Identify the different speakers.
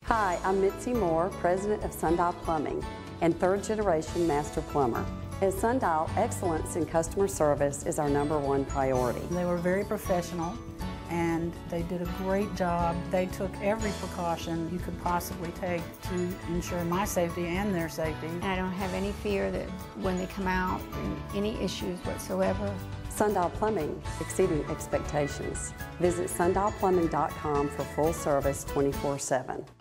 Speaker 1: Hi, I'm Mitzi Moore, President of Sundial Plumbing and third-generation master plumber. At Sundial, excellence in customer service is our #1 priority.
Speaker 2: They were very professional and they did a great job. They took every precaution you could possibly take to ensure my safety and their safety.
Speaker 3: I don't have any fear that when they come out, any issues whatsoever.
Speaker 1: Sundial Plumbing, exceeding expectations. Visit sundialplumbing.com for full service 24/7.